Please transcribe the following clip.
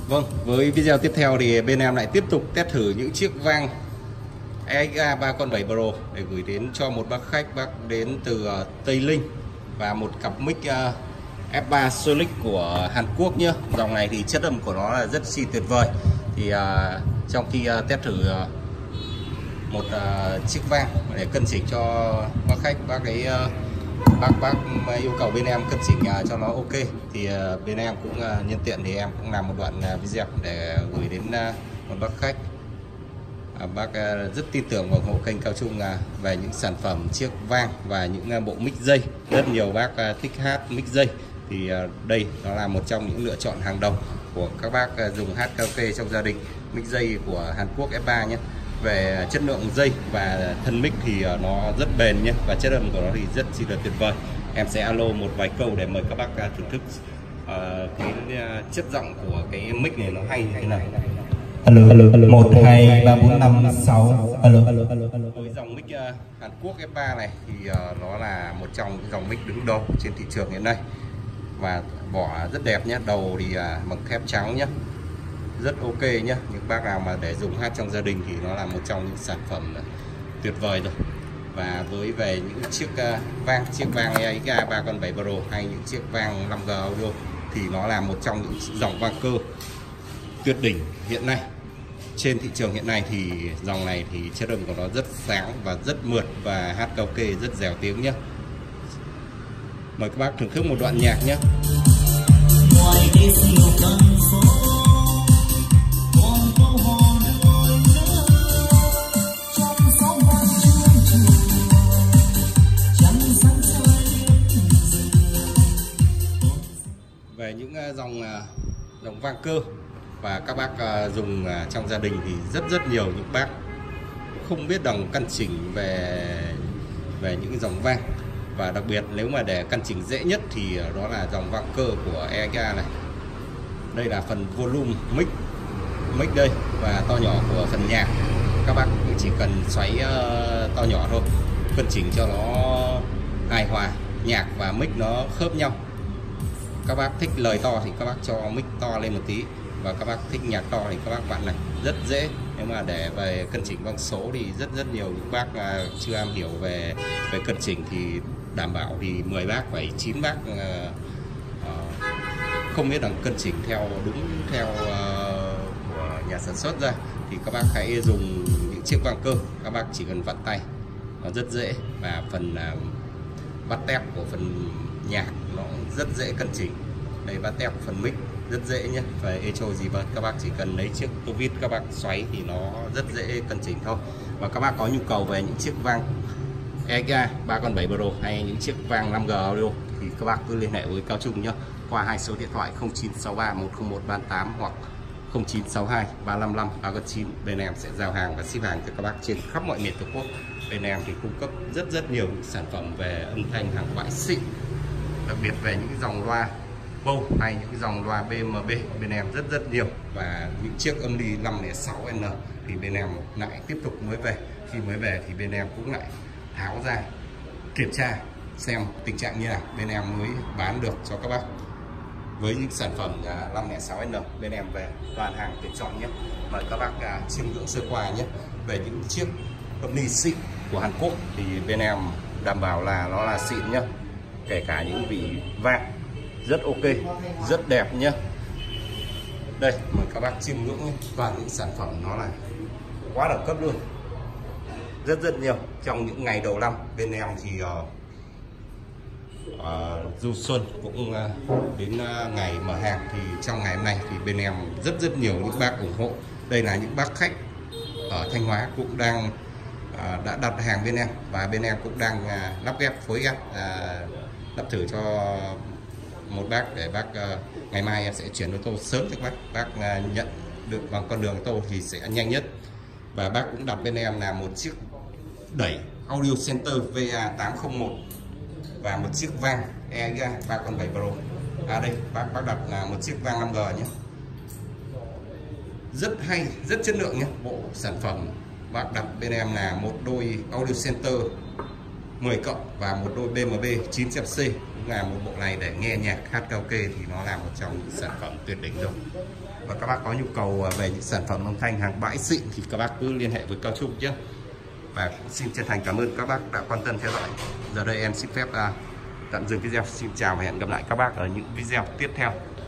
Vâng, với video tiếp theo thì bên em lại tiếp tục test thử những chiếc vang EXA 3.7 Pro để gửi đến cho một bác khách đến từ Tây Ninh và một cặp mic F3 Solic của Hàn Quốc nhé. Dòng này thì chất âm của nó là rất chi tuyệt vời. Thì trong khi test thử một chiếc vang để cân chỉnh cho bác khách, bác yêu cầu bên em cân chỉnh cho nó ok, thì bên em cũng nhân tiện thì em cũng làm một đoạn video để gửi đến một bác khách. Bác rất tin tưởng và ủng hộ kênh Cao Trung về những sản phẩm chiếc vang và những bộ mic dây. Rất nhiều bác thích hát mic dây, thì đây nó là một trong những lựa chọn hàng đầu của các bác dùng hát karaoke trong gia đình. Mic dây của Hàn Quốc F3 nhé. Về chất lượng dây và thân mic thì nó rất bền nhé, và chất âm của nó thì rất chi là tuyệt vời. Em sẽ alo một vài câu để mời các bác thưởng thức cái chất giọng của cái mic này nó hay như thế nào. Alo, 1, 2, 3, 4, 5, 6. Alo. Với dòng mic Hàn Quốc F3 này thì nó là một trong những dòng mic đứng đầu trên thị trường hiện nay, và vỏ rất đẹp nhé, đầu thì bằng thép trắng nhé, rất ok nhé. Những bác nào mà để dùng hát trong gia đình thì nó là một trong những sản phẩm tuyệt vời rồi. Và với về những chiếc chiếc vang EXA 3.7 Pro hay những chiếc vang 5G audio thì nó là một trong những dòng vang cơ tuyệt đỉnh hiện nay trên thị trường hiện nay. Thì dòng này thì chất âm của nó rất sáng và rất mượt, và hát karaoke rất dẻo tiếng nhé. Mời các bác thưởng thức một đoạn nhạc nhé. Về những dòng vang cơ và các bác dùng trong gia đình thì rất nhiều những bác không biết đồng căn chỉnh về những dòng vang, và đặc biệt nếu mà để căn chỉnh dễ nhất thì đó là dòng vang cơ của EXA này. Đây là phần volume mic đây, và to nhỏ của phần nhạc. Các bác chỉ cần xoáy to nhỏ thôi, cân chỉnh cho nó hài hòa, nhạc và mic nó khớp nhau. Các bác thích lời to thì các bác cho mic to lên một tí, và các bác thích nhạc to thì các bác vặn này, rất dễ. Nếu mà để về cân chỉnh vang số thì rất nhiều những bác chưa am hiểu về cân chỉnh thì đảm bảo thì 10 bác phải 9 bác không biết rằng cân chỉnh đúng theo của nhà sản xuất ra. Thì các bác hãy dùng những chiếc vang cơ, các bác chỉ cần vặn tay, nó rất dễ. Và phần bắt tép của phần nhạc nó rất dễ cân chỉnh. Đây, bắt tép phần mic rất dễ nhé. Về echo gì vâng, các bác chỉ cần lấy chiếc tô vít các bác xoáy thì nó rất dễ cân chỉnh thôi. Và các bác có nhu cầu về những chiếc vang EXA 3.7 Pro hay những chiếc vang 5G audio thì các bác cứ liên hệ với Cao Trung nhé, qua hai số điện thoại 0963 101 38 hoặc 0962 355 349. Bên em sẽ giao hàng và ship hàng cho các bác trên khắp mọi miền Tổ quốc. Bên em thì cung cấp rất nhiều những sản phẩm về âm thanh hàng ngoại xịn, đặc biệt về những dòng loa Bose hay những dòng loa BMB bên em rất nhiều. Và những chiếc âm ly 506N thì bên em lại tiếp tục mới về. Khi mới về thì bên em cũng lại tháo ra kiểm tra xem tình trạng như nào, bên em mới bán được cho các bác. Với những sản phẩm 506N bên em về toàn hàng tuyển chọn nhé. Mời các bác chiêm ngưỡng sơ qua nhé. Về những chiếc âm ly xịn của Hàn Quốc thì bên em đảm bảo là nó là xịn nhé, kể cả những vị vang rất ok, rất đẹp nhé. Đây, mời các bác chiêm ngưỡng nhé. Và những sản phẩm nó là quá đẳng cấp luôn, rất nhiều. Trong những ngày đầu năm bên em thì du xuân cũng đến ngày mở hàng, thì trong ngày hôm nay thì bên em rất nhiều những bác ủng hộ. Đây là những bác khách ở Thanh Hóa cũng đang đã đặt hàng bên em, và bên em cũng đang lắp ghép phối ghép lắp thử cho một bác để bác ngày mai em sẽ chuyển ô tô sớm cho bác nhận được bằng con đường ô tô thì sẽ nhanh nhất. Và bác cũng đặt bên em là một chiếc đẩy Audio Center VA801 và một chiếc vang EXA 3.7 Pro. Đây bác đặt là một chiếc vang 5G nhé, rất hay, rất chất lượng nhé. Bộ sản phẩm bác đặt bên em là một đôi Audio Center 10 cộng và một đôi BMB 900C là một bộ này để nghe nhạc hát karaoke thì nó là một trong những sản phẩm tuyệt đỉnh rồi. Và các bác có nhu cầu về những sản phẩm âm thanh hàng bãi xịn thì các bác cứ liên hệ với Cao Trung nhé. Và xin chân thành cảm ơn các bác đã quan tâm theo dõi. Giờ đây em xin phép tạm dừng video. Xin chào và hẹn gặp lại các bác ở những video tiếp theo.